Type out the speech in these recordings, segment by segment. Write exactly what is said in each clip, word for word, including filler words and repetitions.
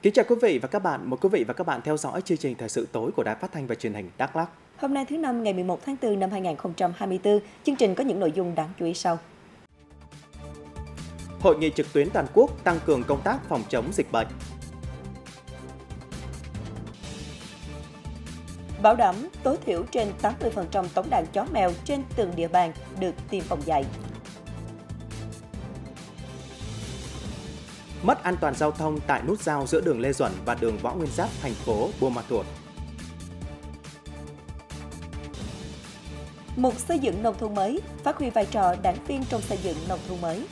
Kính chào quý vị và các bạn, mời quý vị và các bạn theo dõi chương trình thời sự tối của Đài Phát thanh và Truyền hình Đắk Lắk. Hôm nay thứ năm ngày mười một tháng tư năm hai nghìn không trăm hai mươi tư, chương trình có những nội dung đáng chú ý sau. Hội nghị trực tuyến toàn quốc tăng cường công tác phòng chống dịch bệnh. Bảo đảm tối thiểu trên tám mươi phần trăm tổng đàn chó mèo trên từng địa bàn được tiêm phòng dạy. Mất an toàn giao thông tại nút giao giữa đường Lê Duẩn và đường Võ Nguyên Giáp, thành phố Buôn Ma Thuột. Mục xây dựng nông thôn mới, phát huy vai trò đảng viên trong xây dựng nông thôn mới.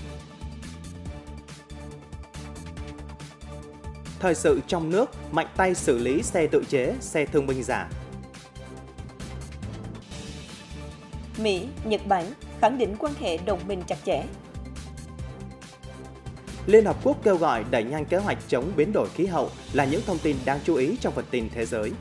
Thời sự trong nước, mạnh tay xử lý xe tự chế, xe thương binh giả. Mỹ, Nhật Bản khẳng định quan hệ đồng minh chặt chẽ. Liên Hợp Quốc kêu gọi đẩy nhanh kế hoạch chống biến đổi khí hậu là những thông tin đáng chú ý trong phần tin thế giới.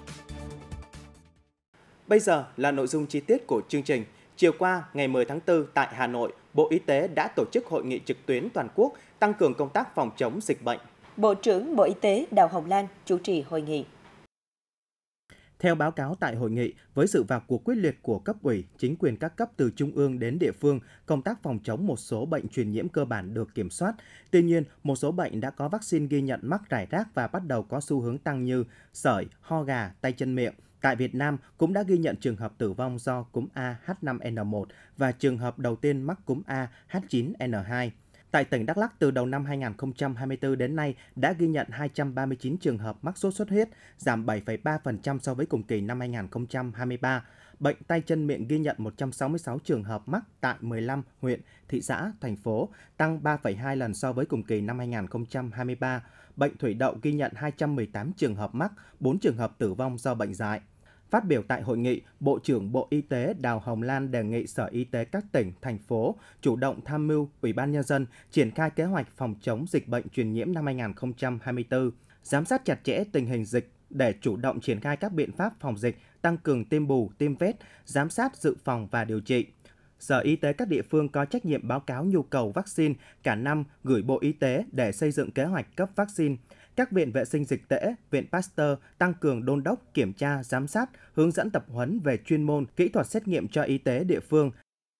Bây giờ là nội dung chi tiết của chương trình. Chiều qua, ngày mười tháng tư, tại Hà Nội, Bộ Y tế đã tổ chức hội nghị trực tuyến toàn quốc tăng cường công tác phòng chống dịch bệnh. Bộ trưởng Bộ Y tế Đào Hồng Lan chủ trì hội nghị. Theo báo cáo tại hội nghị, với sự vào cuộc quyết liệt của cấp ủy, chính quyền các cấp từ trung ương đến địa phương, công tác phòng chống một số bệnh truyền nhiễm cơ bản được kiểm soát. Tuy nhiên, một số bệnh đã có vaccine ghi nhận mắc rải rác và bắt đầu có xu hướng tăng như sởi, ho gà, tay chân miệng. Tại Việt Nam cũng đã ghi nhận trường hợp tử vong do cúm A H năm N một và trường hợp đầu tiên mắc cúm A H chín N hai. Tại tỉnh Đắk Lắk, từ đầu năm hai nghìn không trăm hai mươi tư đến nay đã ghi nhận hai trăm ba mươi chín trường hợp mắc sốt xuất huyết, giảm bảy phẩy ba phần trăm so với cùng kỳ năm hai nghìn không trăm hai mươi ba. Bệnh tay chân miệng ghi nhận một trăm sáu mươi sáu trường hợp mắc tại mười lăm huyện, thị xã, thành phố, tăng ba phẩy hai lần so với cùng kỳ năm hai nghìn không trăm hai mươi ba. Bệnh thủy đậu ghi nhận hai trăm mười tám trường hợp mắc, bốn trường hợp tử vong do bệnh dại. Phát biểu tại hội nghị, Bộ trưởng Bộ Y tế Đào Hồng Lan đề nghị Sở Y tế các tỉnh, thành phố chủ động tham mưu Ủy ban Nhân dân triển khai kế hoạch phòng chống dịch bệnh truyền nhiễm năm hai nghìn không trăm hai mươi tư, giám sát chặt chẽ tình hình dịch để chủ động triển khai các biện pháp phòng dịch, tăng cường tiêm bù, tiêm vét, giám sát dự phòng và điều trị. Sở Y tế các địa phương có trách nhiệm báo cáo nhu cầu vaccine cả năm gửi Bộ Y tế để xây dựng kế hoạch cấp vaccine. Các viện vệ sinh dịch tễ, viện Pasteur tăng cường đôn đốc, kiểm tra, giám sát, hướng dẫn tập huấn về chuyên môn, kỹ thuật xét nghiệm cho y tế địa phương.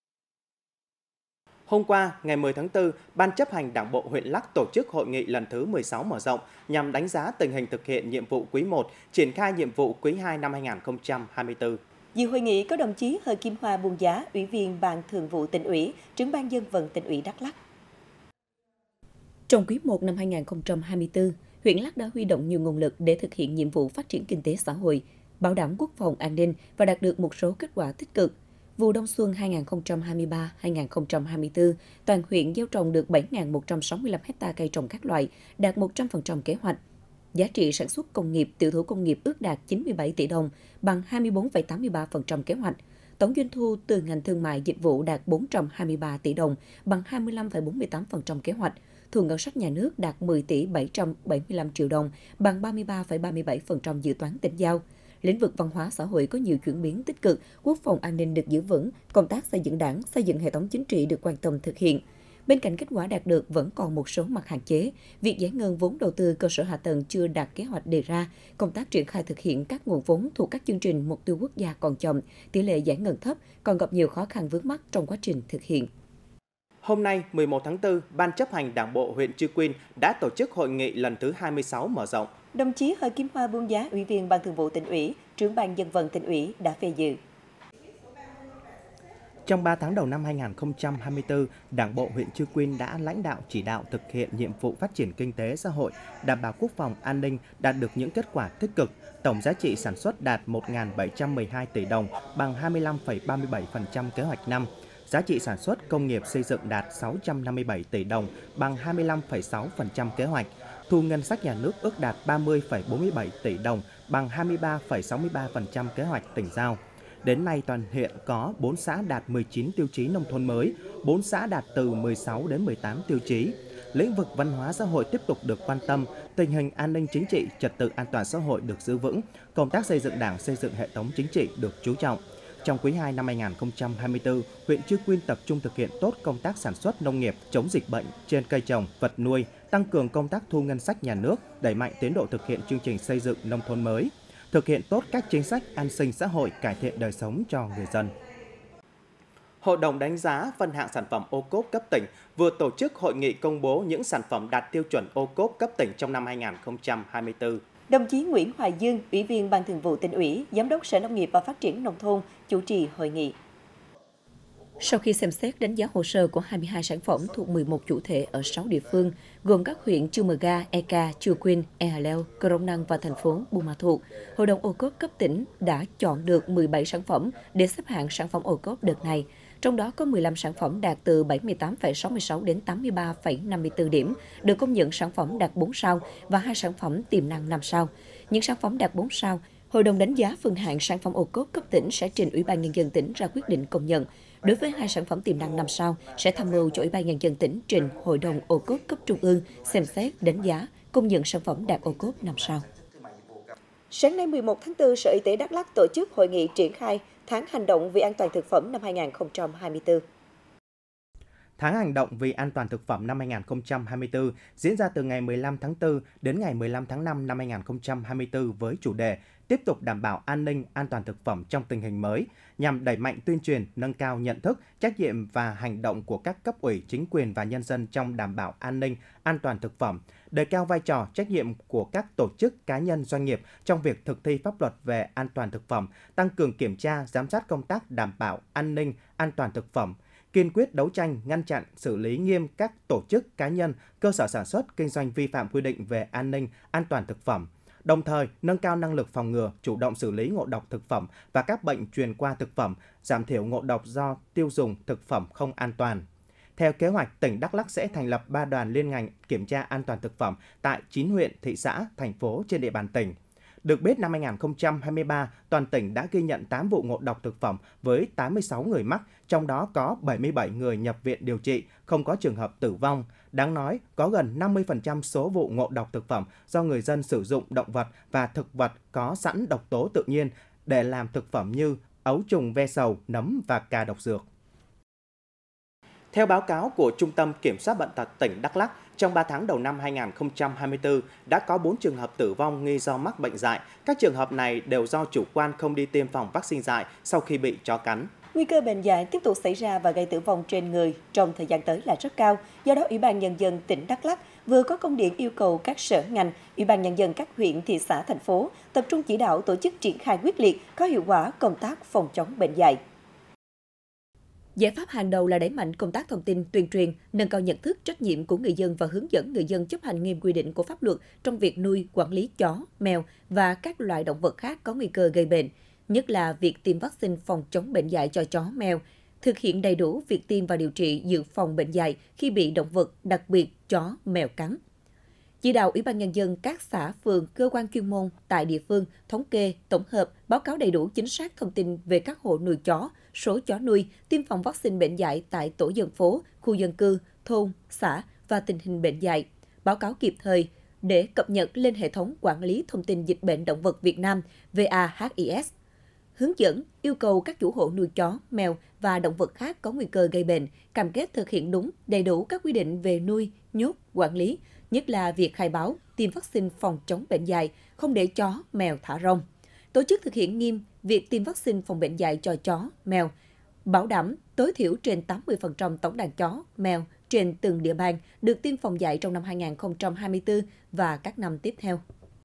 Hôm qua, ngày mười tháng tư, Ban chấp hành Đảng bộ huyện Lắk tổ chức hội nghị lần thứ mười sáu mở rộng nhằm đánh giá tình hình thực hiện nhiệm vụ quý một, triển khai nhiệm vụ quý hai năm hai nghìn không trăm hai mươi tư. Dự hội nghị có đồng chí Hờ Kim Hoa Buôn Giá, Ủy viên Ban Thường vụ Tỉnh ủy, Trưởng ban Dân vận Tỉnh ủy Đắk Lắk. Trong quý một năm hai nghìn không trăm hai mươi tư, huyện Lắk đã huy động nhiều nguồn lực để thực hiện nhiệm vụ phát triển kinh tế xã hội, bảo đảm quốc phòng an ninh và đạt được một số kết quả tích cực. Vụ đông xuân hai nghìn không trăm hai mươi ba hai nghìn không trăm hai mươi tư, toàn huyện gieo trồng được bảy nghìn một trăm sáu mươi lăm ha cây trồng các loại, đạt một trăm phần trăm kế hoạch. Giá trị sản xuất công nghiệp, tiểu thủ công nghiệp ước đạt chín mươi bảy tỷ đồng, bằng hai mươi tư phẩy tám mươi ba phần trăm kế hoạch. Tổng doanh thu từ ngành thương mại dịch vụ đạt bốn trăm hai mươi ba tỷ đồng, bằng hai mươi lăm phẩy bốn mươi tám phần trăm kế hoạch. Thu ngân sách nhà nước đạt mười tỷ bảy trăm bảy mươi lăm triệu đồng, bằng ba mươi ba phẩy ba mươi bảy phần trăm dự toán tỉnh giao. Lĩnh vực văn hóa xã hội có nhiều chuyển biến tích cực, quốc phòng an ninh được giữ vững, công tác xây dựng đảng, xây dựng hệ thống chính trị được quan tâm thực hiện. Bên cạnh kết quả đạt được vẫn còn một số mặt hạn chế, việc giải ngân vốn đầu tư cơ sở hạ tầng chưa đạt kế hoạch đề ra, công tác triển khai thực hiện các nguồn vốn thuộc các chương trình mục tiêu quốc gia còn chậm, tỷ lệ giải ngân thấp, còn gặp nhiều khó khăn vướng mắc trong quá trình thực hiện. Hôm nay, mười một tháng tư, Ban chấp hành Đảng bộ huyện Chư Quynh đã tổ chức hội nghị lần thứ hai mươi sáu mở rộng. Đồng chí Hờ Kim Hoa Buôn Giá, Ủy viên Ban Thường vụ Tỉnh ủy, Trưởng ban Dân vận Tỉnh ủy đã về dự. Trong ba tháng đầu năm hai nghìn không trăm hai mươi tư, Đảng bộ huyện Chư Quynh đã lãnh đạo chỉ đạo thực hiện nhiệm vụ phát triển kinh tế xã hội, đảm bảo quốc phòng an ninh, đạt được những kết quả tích cực. Tổng giá trị sản xuất đạt một nghìn bảy trăm mười hai tỷ đồng, bằng hai mươi lăm phẩy ba mươi bảy phần trăm kế hoạch năm. Giá trị sản xuất công nghiệp xây dựng đạt sáu trăm năm mươi bảy tỷ đồng, bằng hai mươi lăm phẩy sáu phần trăm kế hoạch. Thu ngân sách nhà nước ước đạt ba mươi phẩy bốn mươi bảy tỷ đồng, bằng hai mươi ba phẩy sáu mươi ba phần trăm kế hoạch tỉnh giao. Đến nay, toàn huyện có bốn xã đạt mười chín tiêu chí nông thôn mới, bốn xã đạt từ mười sáu đến mười tám tiêu chí. Lĩnh vực văn hóa xã hội tiếp tục được quan tâm, tình hình an ninh chính trị, trật tự an toàn xã hội được giữ vững, công tác xây dựng đảng, xây dựng hệ thống chính trị được chú trọng. Trong quý hai năm hai nghìn không trăm hai mươi tư, huyện Chư Quyên tập trung thực hiện tốt công tác sản xuất nông nghiệp, chống dịch bệnh trên cây trồng, vật nuôi, tăng cường công tác thu ngân sách nhà nước, đẩy mạnh tiến độ thực hiện chương trình xây dựng nông thôn mới, thực hiện tốt các chính sách an sinh xã hội, cải thiện đời sống cho người dân. Hội đồng đánh giá phân hạng sản phẩm ô cốp cấp tỉnh vừa tổ chức hội nghị công bố những sản phẩm đạt tiêu chuẩn ô cốp cấp tỉnh trong năm hai nghìn không trăm hai mươi tư. Đồng chí Nguyễn Hoài Dương, Ủy viên Ban Thường vụ Tỉnh ủy, Giám đốc Sở Nông nghiệp và Phát triển Nông thôn, chủ trì hội nghị. Sau khi xem xét đánh giá hồ sơ của hai mươi hai sản phẩm thuộc mười một chủ thể ở sáu địa phương, gồm các huyện Chư Mờ Ga, Eka, Chư Quyên, Ea Hà Leo, Crong Năng và thành phố Buôn Ma Thuột, Hội đồng ô cốp cấp tỉnh đã chọn được mười bảy sản phẩm để xếp hạng sản phẩm ô cốp đợt này. Trong đó có mười lăm sản phẩm đạt từ bảy mươi tám phẩy sáu mươi sáu đến tám mươi ba phẩy năm mươi tư điểm, được công nhận sản phẩm đạt bốn sao và hai sản phẩm tiềm năng năm sao. Những sản phẩm đạt bốn sao, Hội đồng đánh giá phân hạng sản phẩm ô cốp cấp tỉnh sẽ trình Ủy ban Nhân dân tỉnh ra quyết định công nhận. Đối với hai sản phẩm tiềm năng năm sao, sẽ tham mưu cho Ủy ban Nhân dân tỉnh trình Hội đồng ô cốp cấp trung ương xem xét đánh giá, công nhận sản phẩm đạt ô cốp năm sao. Sáng nay mười một tháng tư, Sở Y tế Đắk Lắk tổ chức hội nghị triển khai tháng hành động vì an toàn thực phẩm năm hai nghìn không trăm hai mươi tư. Tháng hành động vì an toàn thực phẩm năm hai nghìn không trăm hai mươi tư diễn ra từ ngày mười lăm tháng tư đến ngày mười lăm tháng năm năm hai nghìn không trăm hai mươi tư với chủ đề tiếp tục đảm bảo an ninh, an toàn thực phẩm trong tình hình mới, nhằm đẩy mạnh tuyên truyền, nâng cao nhận thức, trách nhiệm và hành động của các cấp ủy, chính quyền và nhân dân trong đảm bảo an ninh, an toàn thực phẩm, đề cao vai trò, trách nhiệm của các tổ chức, cá nhân, doanh nghiệp trong việc thực thi pháp luật về an toàn thực phẩm, tăng cường kiểm tra, giám sát công tác đảm bảo an ninh, an toàn thực phẩm, kiên quyết đấu tranh, ngăn chặn, xử lý nghiêm các tổ chức, cá nhân, cơ sở sản xuất, kinh doanh vi phạm quy định về an ninh, an toàn thực phẩm. Đồng thời, nâng cao năng lực phòng ngừa, chủ động xử lý ngộ độc thực phẩm và các bệnh truyền qua thực phẩm, giảm thiểu ngộ độc do tiêu dùng thực phẩm không an toàn. Theo kế hoạch, tỉnh Đắk Lắk sẽ thành lập ba đoàn liên ngành kiểm tra an toàn thực phẩm tại chín huyện, thị xã, thành phố trên địa bàn tỉnh. Được biết, năm hai nghìn không trăm hai mươi ba, toàn tỉnh đã ghi nhận tám vụ ngộ độc thực phẩm với tám mươi sáu người mắc, trong đó có bảy mươi bảy người nhập viện điều trị, không có trường hợp tử vong. Đáng nói, có gần năm mươi phần trăm số vụ ngộ độc thực phẩm do người dân sử dụng động vật và thực vật có sẵn độc tố tự nhiên để làm thực phẩm như ấu trùng ve sầu, nấm và cà độc dược. Theo báo cáo của Trung tâm Kiểm soát Bệnh tật tỉnh Đắk Lắk, trong ba tháng đầu năm hai nghìn không trăm hai mươi tư đã có bốn trường hợp tử vong nghi do mắc bệnh dại. Các trường hợp này đều do chủ quan không đi tiêm phòng vaccine dại sau khi bị chó cắn. Nguy cơ bệnh dại tiếp tục xảy ra và gây tử vong trên người trong thời gian tới là rất cao. Do đó, Ủy ban Nhân dân tỉnh Đắk Lắk vừa có công điện yêu cầu các sở ngành, Ủy ban Nhân dân các huyện, thị xã, thành phố tập trung chỉ đạo tổ chức triển khai quyết liệt, có hiệu quả công tác phòng chống bệnh dại. Giải pháp hàng đầu là đẩy mạnh công tác thông tin, tuyên truyền, nâng cao nhận thức, trách nhiệm của người dân và hướng dẫn người dân chấp hành nghiêm quy định của pháp luật trong việc nuôi, quản lý chó, mèo và các loại động vật khác có nguy cơ gây bệnh, nhất là việc tiêm vaccine phòng chống bệnh dại cho chó, mèo, thực hiện đầy đủ việc tiêm và điều trị dự phòng bệnh dại khi bị động vật, đặc biệt chó, mèo cắn. Chỉ đạo Ủy ban Nhân dân các xã, phường, cơ quan chuyên môn tại địa phương thống kê, tổng hợp, báo cáo đầy đủ chính xác thông tin về các hộ nuôi chó, số chó nuôi, tiêm phòng vaccine bệnh dại tại tổ dân phố, khu dân cư, thôn, xã và tình hình bệnh dại, báo cáo kịp thời để cập nhật lên hệ thống quản lý thông tin dịch bệnh động vật Việt Nam vê a hát i ét. Hướng dẫn, yêu cầu các chủ hộ nuôi chó, mèo và động vật khác có nguy cơ gây bệnh, cam kết thực hiện đúng, đầy đủ các quy định về nuôi, nhốt, quản lý, nhất là việc khai báo, tiêm vaccine phòng chống bệnh dại, không để chó, mèo thả rông. Tổ chức thực hiện nghiêm việc tiêm vaccine phòng bệnh dại cho chó, mèo, bảo đảm tối thiểu trên tám mươi phần trăm tổng đàn chó, mèo trên từng địa bàn được tiêm phòng dại trong năm hai nghìn không trăm hai mươi tư và các năm tiếp theo.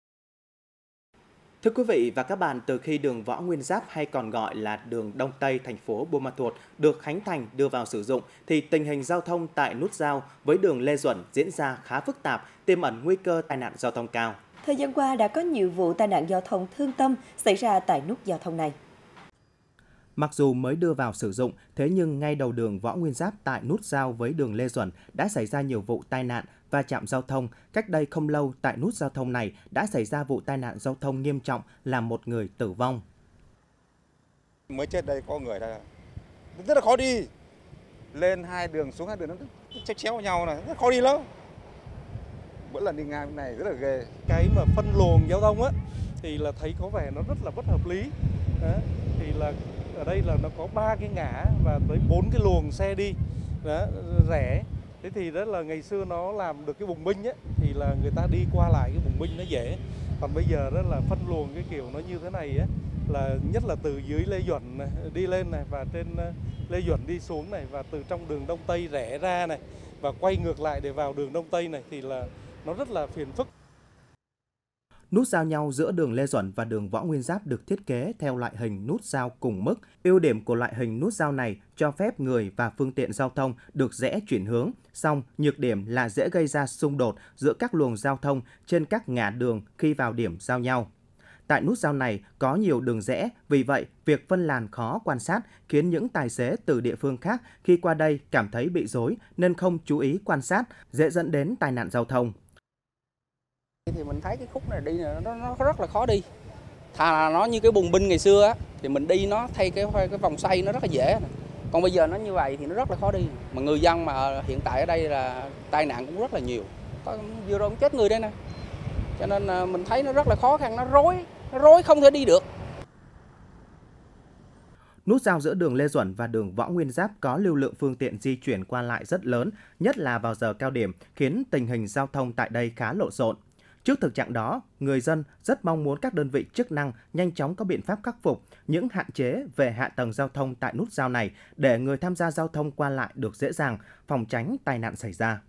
Thưa quý vị và các bạn, từ khi đường Võ Nguyên Giáp hay còn gọi là đường Đông Tây thành phố Buôn Ma Thuột được khánh thành đưa vào sử dụng thì tình hình giao thông tại nút giao với đường Lê Duẩn diễn ra khá phức tạp, tiềm ẩn nguy cơ tai nạn giao thông cao. Thời gian qua đã có nhiều vụ tai nạn giao thông thương tâm xảy ra tại nút giao thông này. Mặc dù mới đưa vào sử dụng, thế nhưng ngay đầu đường Võ Nguyên Giáp tại nút giao với đường Lê Duẩn đã xảy ra nhiều vụ tai nạn va chạm giao thông. Cách đây không lâu, tại nút giao thông này đã xảy ra vụ tai nạn giao thông nghiêm trọng làm một người tử vong. Mới chết đây có người đây, rất là khó đi. Lên hai đường, xuống hai đường nó chéo chéo nhau này, rất khó đi lắm. Mỗi lần đi ngang bên này rất là ghê. Cái mà phân luồng giao thông á thì là thấy có vẻ nó rất là bất hợp lý. Đấy, thì là ở đây là nó có ba cái ngã và tới bốn cái luồng xe đi đó, rẽ. Thế thì đó là ngày xưa nó làm được cái bùng binh ấy, thì là người ta đi qua lại cái bùng binh nó dễ. Còn bây giờ đó là phân luồng cái kiểu nó như thế này ấy, là nhất là từ dưới Lê Duẩn này, đi lên này và trên Lê Duẩn đi xuống này, và từ trong đường Đông Tây rẽ ra này và quay ngược lại để vào đường Đông Tây này thì là nó rất là phiền phức. Nút giao nhau giữa đường Lê Duẩn và đường Võ Nguyên Giáp được thiết kế theo loại hình nút giao cùng mức. Ưu điểm của loại hình nút giao này cho phép người và phương tiện giao thông được rẽ chuyển hướng, song nhược điểm là dễ gây ra xung đột giữa các luồng giao thông trên các ngã đường khi vào điểm giao nhau. Tại nút giao này có nhiều đường rẽ, vì vậy việc phân làn khó quan sát khiến những tài xế từ địa phương khác khi qua đây cảm thấy bị rối nên không chú ý quan sát, dễ dẫn đến tai nạn giao thông. Thì mình thấy cái khúc này đi nó, nó rất là khó đi. Thà là nó như cái bùng binh ngày xưa á, thì mình đi nó thay cái cái vòng xoay nó rất là dễ. Còn bây giờ nó như vậy thì nó rất là khó đi. Mà người dân mà hiện tại ở đây là tai nạn cũng rất là nhiều. Có vừa rồi cũng chết người đây nè. Cho nên mình thấy nó rất là khó khăn, nó rối, nó rối không thể đi được. Nút giao giữa đường Lê Duẩn và đường Võ Nguyên Giáp có lưu lượng phương tiện di chuyển qua lại rất lớn, nhất là vào giờ cao điểm, khiến tình hình giao thông tại đây khá lộn xộn. Trước thực trạng đó, người dân rất mong muốn các đơn vị chức năng nhanh chóng có biện pháp khắc phục những hạn chế về hạ tầng giao thông tại nút giao này để người tham gia giao thông qua lại được dễ dàng, phòng tránh tai nạn xảy ra.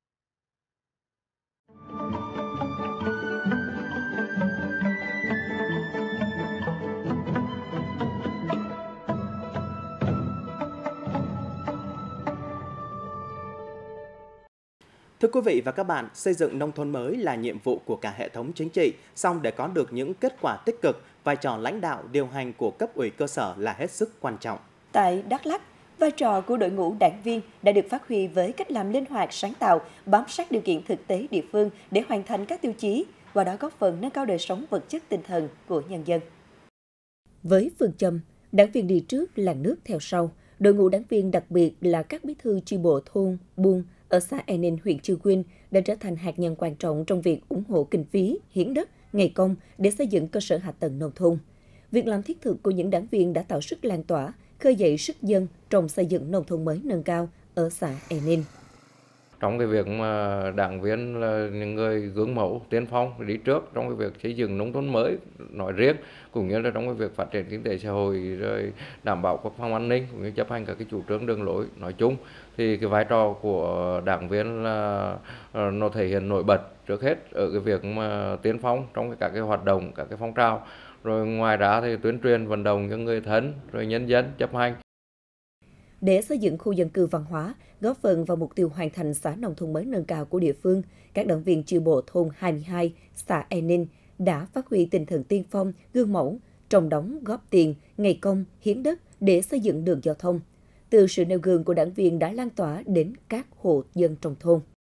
Thưa quý vị và các bạn, xây dựng nông thôn mới là nhiệm vụ của cả hệ thống chính trị, song để có được những kết quả tích cực, vai trò lãnh đạo điều hành của cấp ủy cơ sở là hết sức quan trọng. Tại Đắk Lắk, vai trò của đội ngũ đảng viên đã được phát huy với cách làm linh hoạt, sáng tạo, bám sát điều kiện thực tế địa phương để hoàn thành các tiêu chí, qua đó góp phần nâng cao đời sống vật chất tinh thần của nhân dân. Với phương châm đảng viên đi trước, làng nước theo sau, đội ngũ đảng viên đặc biệt là các bí thư chi bộ thôn, buôn ở xã E Ninh, huyện Chư Quynh đã trở thành hạt nhân quan trọng trong việc ủng hộ kinh phí, hiến đất, ngày công để xây dựng cơ sở hạ tầng nông thôn. Việc làm thiết thực của những đảng viên đã tạo sức lan tỏa, khơi dậy sức dân trong xây dựng nông thôn mới nâng cao ở xã E Ninh. Trong cái việc mà đảng viên là những người gương mẫu, tiên phong đi trước trong cái việc xây dựng nông thôn mới nói riêng, cũng như là trong cái việc phát triển kinh tế xã hội, rồi đảm bảo quốc phòng an ninh, cũng như chấp hành các cái chủ trương đường lối nói chung, thì cái vai trò của đảng viên là nó thể hiện nổi bật trước hết ở cái việc mà tiên phong trong các cái hoạt động, các cái phong trào, rồi ngoài ra thì tuyên truyền vận động cho người thân, rồi nhân dân chấp hành. Để xây dựng khu dân cư văn hóa, góp phần vào mục tiêu hoàn thành xã nông thôn mới nâng cao của địa phương, các đảng viên chi bộ thôn hai mươi hai, xã E Ninh đã phát huy tinh thần tiên phong, gương mẫu, trồng đóng, góp tiền, ngày công, hiến đất để xây dựng đường giao thông. Từ sự nêu gương của đảng viên đã lan tỏa đến các hộ dân trong thôn.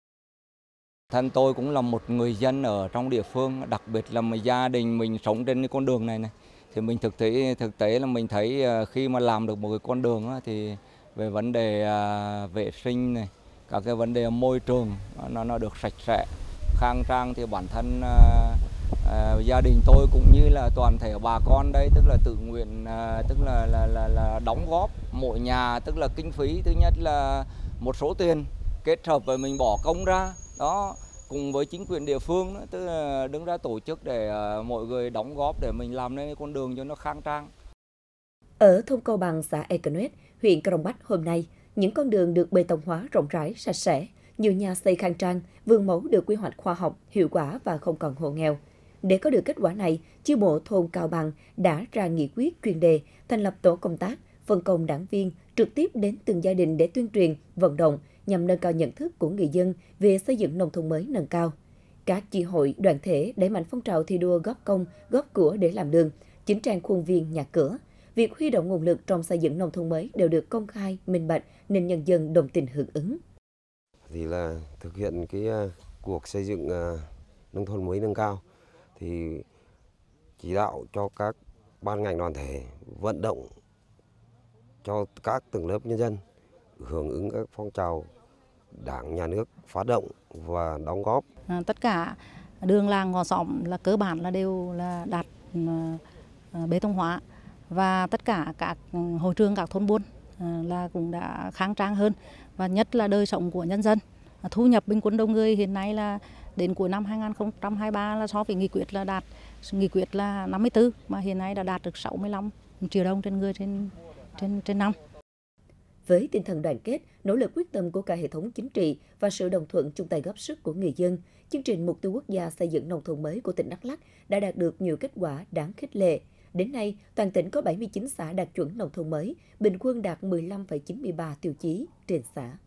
Thân tôi cũng là một người dân ở trong địa phương, đặc biệt là một gia đình mình sống trên cái con đường này này. Thì mình thực tế thực tế là mình thấy khi mà làm được một cái con đường thì về vấn đề vệ sinh này, các cái vấn đề môi trường nó nó được sạch sẽ, khang trang, thì bản thân uh, gia đình tôi cũng như là toàn thể bà con đây tức là tự nguyện, uh, tức là là là là đóng góp mỗi nhà, tức là kinh phí thứ nhất là một số tiền kết hợp với mình bỏ công ra đó, cùng với chính quyền địa phương đó, tức là đứng ra tổ chức để uh, mọi người đóng góp để mình làm nên con đường cho nó khang trang. Ở thôn Cao Bằng, xã Econet, huyện Crong Bách hôm nay, những con đường được bê tông hóa rộng rãi, sạch sẽ, nhiều nhà xây khang trang, vườn mẫu được quy hoạch khoa học, hiệu quả và không còn hộ nghèo. Để có được kết quả này, chi bộ thôn Cao Bằng đã ra nghị quyết chuyên đề thành lập tổ công tác, phân công đảng viên trực tiếp đến từng gia đình để tuyên truyền, vận động nhằm nâng cao nhận thức của người dân về xây dựng nông thôn mới nâng cao. Các chi hội, đoàn thể đẩy mạnh phong trào thi đua góp công, góp của để làm đường, chỉnh trang khuôn viên, nhà cửa. Việc huy động nguồn lực trong xây dựng nông thôn mới đều được công khai, minh bạch nên nhân dân đồng tình hưởng ứng. Thì là thực hiện cái uh, cuộc xây dựng uh, nông thôn mới nâng cao thì chỉ đạo cho các ban ngành đoàn thể vận động cho các tầng lớp nhân dân hưởng ứng các phong trào Đảng, Nhà nước phát động và đóng góp. À, tất cả đường làng ngõ xóm là cơ bản là đều là đạt uh, bê tông hóa. và tất cả các hội trường, các thôn buôn là cũng đã khang trang hơn, và nhất là đời sống của nhân dân. Thu nhập bình quân đầu người hiện nay là đến cuối năm hai nghìn không trăm hai mươi ba là so với nghị quyết là đạt nghị quyết là năm mươi tư, mà hiện nay đã đạt được sáu mươi lăm triệu đồng trên người trên trên trên năm. Với tinh thần đoàn kết, nỗ lực quyết tâm của cả hệ thống chính trị và sự đồng thuận chung tay góp sức của người dân, chương trình Mục tiêu Quốc gia xây dựng nông thôn mới của tỉnh Đắk Lắk đã đạt được nhiều kết quả đáng khích lệ. Đến nay, toàn tỉnh có bảy mươi chín xã đạt chuẩn nông thôn mới, bình quân đạt mười lăm phẩy chín mươi ba tiêu chí trên xã.